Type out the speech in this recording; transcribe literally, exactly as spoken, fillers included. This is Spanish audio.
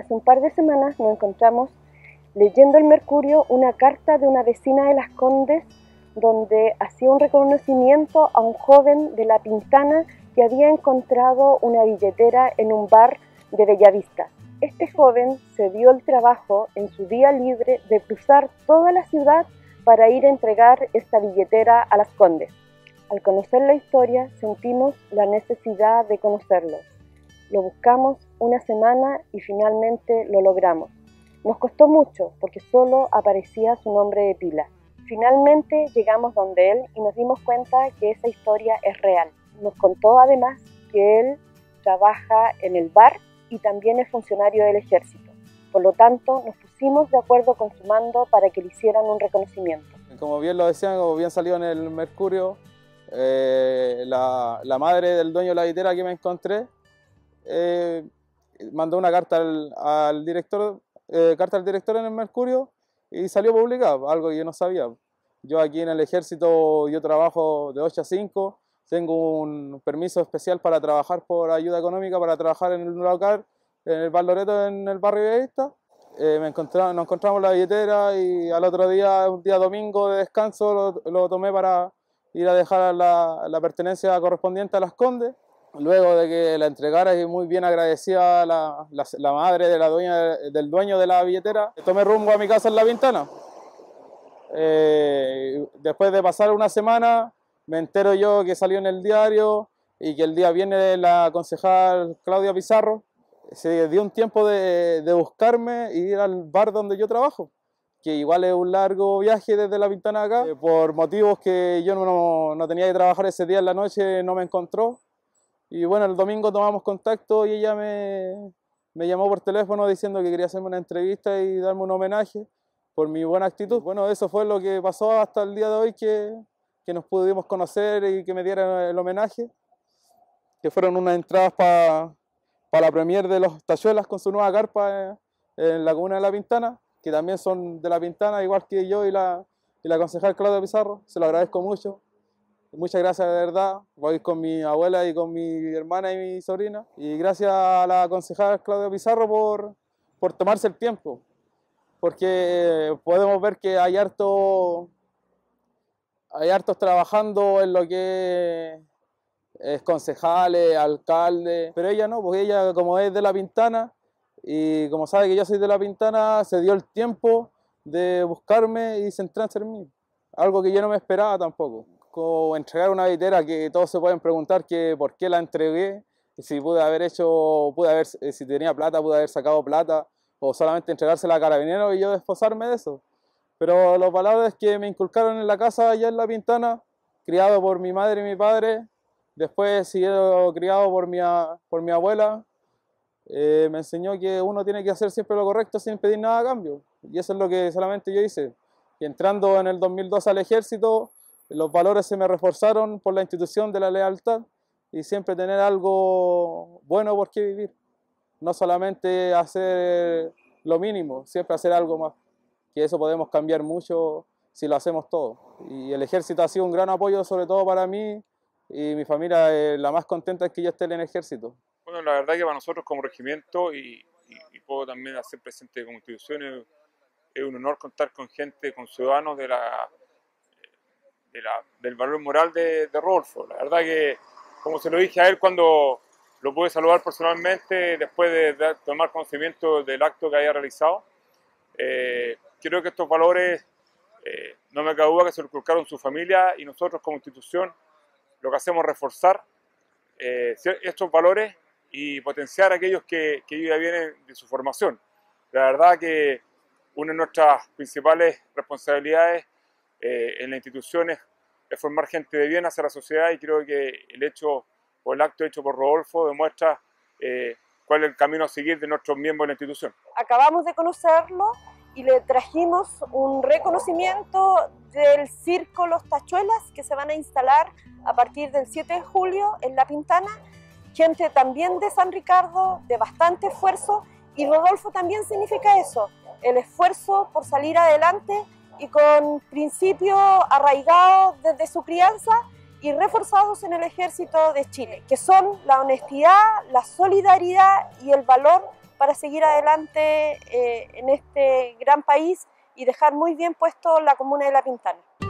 hace un par de semanas nos encontramos leyendo el Mercurio una carta de una vecina de Las Condes donde hacía un reconocimiento a un joven de La Pintana que había encontrado una billetera en un bar de Bellavista. Este joven se dio el trabajo en su día libre de cruzar toda la ciudad para ir a entregar esta billetera a Las Condes. Al conocer la historia sentimos la necesidad de conocerlo. Lo buscamos una semana y finalmente lo logramos. Nos costó mucho porque solo aparecía su nombre de pila. Finalmente llegamos donde él y nos dimos cuenta que esa historia es real. Nos contó además que él trabaja en el bar y también es funcionario del ejército. Por lo tanto, nos pusimos de acuerdo con su mando para que le hicieran un reconocimiento. Como bien lo decían, como bien salió en el Mercurio, eh, la, la madre del dueño de la billetera que me encontré eh, mandó una carta al, al director, eh, carta al director en el Mercurio y salió publicado, algo que yo no sabía. Yo aquí en el ejército, yo trabajo de ocho a cinco, tengo un permiso especial para trabajar por ayuda económica, para trabajar en un local, en el Bar Loreto, en el barrio Bellavista. Eh, me encontramos, nos encontramos la billetera y al otro día, un día domingo de descanso, lo, lo tomé para ir a dejar la, la pertenencia correspondiente a Las Condes. Luego de que la entregara y muy bien agradecida la, la, la madre de la dueña, del dueño de la billetera, tomé rumbo a mi casa en La Pintana. Eh, después de pasar una semana, me entero yo que salió en el diario y que el día viene la concejal Claudia Pizarro. Se dio un tiempo de, de buscarme y ir al bar donde yo trabajo, que igual es un largo viaje desde La Pintana acá. Eh, por motivos que yo no, no tenía que trabajar ese día en la noche, no me encontró. Y bueno, el domingo tomamos contacto y ella me, me llamó por teléfono diciendo que quería hacerme una entrevista y darme un homenaje por mi buena actitud. Bueno, eso fue lo que pasó hasta el día de hoy, que, que nos pudimos conocer y que me dieran el homenaje, que fueron unas entradas para pa la premier de Los Tachuelas con su nueva carpa en la comuna de La Pintana, que también son de La Pintana, igual que yo y la, y la concejal Claudia Pizarro. Se lo agradezco mucho. Muchas gracias de verdad, voy con mi abuela y con mi hermana y mi sobrina. Y gracias a la concejal Claudia Pizarro por, por tomarse el tiempo, porque podemos ver que hay, harto, hay hartos trabajando en lo que es concejales, alcaldes, pero ella no, porque ella como es de La Pintana y como sabe que yo soy de La Pintana, se dio el tiempo de buscarme y centrarse en mí, algo que yo no me esperaba tampoco. Como entregar una billetera que todos se pueden preguntar que por qué la entregué, si pude haber hecho, pude haber, si tenía plata, pude haber sacado plata, o solamente entregársela a Carabineros y yo desposarme de eso. Pero los valores que me inculcaron en la casa allá en La Pintana, criado por mi madre y mi padre, después siguiendo criado por mi, por mi abuela, eh, me enseñó que uno tiene que hacer siempre lo correcto sin pedir nada a cambio. Y eso es lo que solamente yo hice. Y entrando en el dos mil dos al ejército, los valores se me reforzaron por la institución de la lealtad y siempre tener algo bueno por qué vivir. No solamente hacer lo mínimo, siempre hacer algo más. Que eso podemos cambiar mucho si lo hacemos todo. Y el ejército ha sido un gran apoyo, sobre todo para mí, y mi familia eh, la más contenta es que yo esté en el ejército. Bueno, la verdad que para nosotros como regimiento y, y, y puedo también hacer presente como institución, es, es un honor contar con gente, con ciudadanos de la, de la, del valor moral de, de Rodolfo. La verdad que, como se lo dije a él cuando lo pude saludar personalmente, después de, de tomar conocimiento del acto que había realizado, eh, creo que estos valores, eh, no me cabe duda que se lo inculcaron su familia y nosotros como institución lo que hacemos es reforzar eh, estos valores y potenciar aquellos que, que ya vienen de su formación. La verdad que una de nuestras principales responsabilidades eh, en la institución es, es formar gente de bien hacia la sociedad, y creo que el hecho o el acto hecho por Rodolfo demuestra eh, cuál es el camino a seguir de nuestros miembros de la institución. Acabamos de conocerlo y le trajimos un reconocimiento del Circo Los Tachuelas que se van a instalar a partir del siete de julio en La Pintana. Gente también de San Ricardo, de bastante esfuerzo, y Rodolfo también significa eso, el esfuerzo por salir adelante y con principios arraigados desde su crianza y reforzados en el Ejército de Chile, que son la honestidad, la solidaridad y el valor para seguir adelante eh, en este gran país y dejar muy bien puesto la comuna de La Pintana.